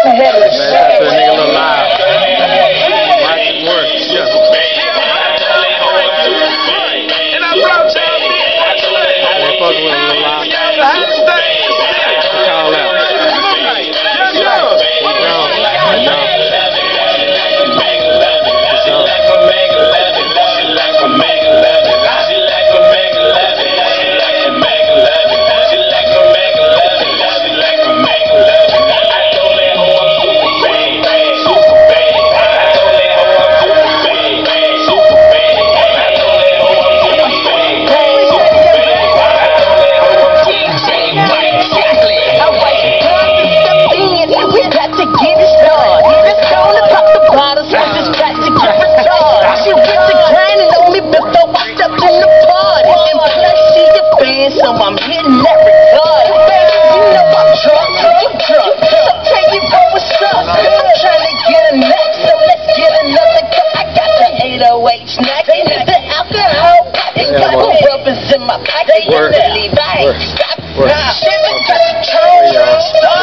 So I'm hitting that regard. Baby, you know I'm drunk, you drunk. So tell you what's up. I'm trying to get a nut, so let's get another cup. I got the 808 snack, and the alcohol popping. Got the rubbers in my pocket. They really right. Stop. Shit, got the tone.